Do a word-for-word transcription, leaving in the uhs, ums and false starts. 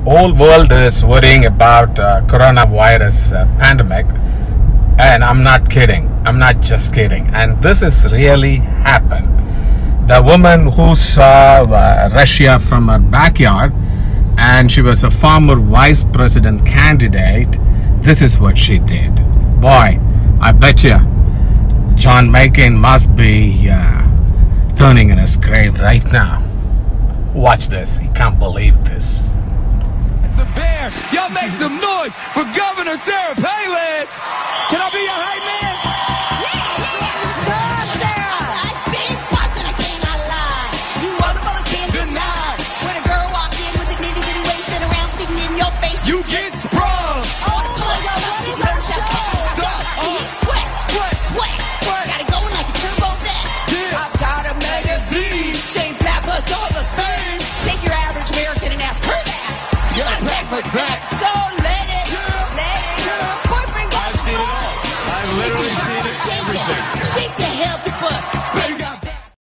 whole world is worrying about uh, coronavirus uh, pandemic, and I'm not kidding. I'm not just kidding. And this is really happened. The woman who saw uh, Russia from her backyard, and she was a former vice president candidate, this is what she did. Boy, I bet you John McCain must be uh, turning in his grave right now. Watch this. He can't believe this. The bear, y'all make some noise for Governor Sarah Palin. Can I be your hype man? Good, Sarah. I big butts and I cannot lie. You all the fellas can't deny. When a girl walked in with a nitty bitty waist and around sticking in your face, You get sprung. oh, what is your sweat, sweat, sweat, sweat. Got it going like a turbo vet. Yeah. I'm tired of magazines. Same path, but all the same. Take your average American and ask her that. You're a back, back, back. So let it, Yeah. let it. Yeah. Boyfriend got I've seen it all. I've literally seen it, everything.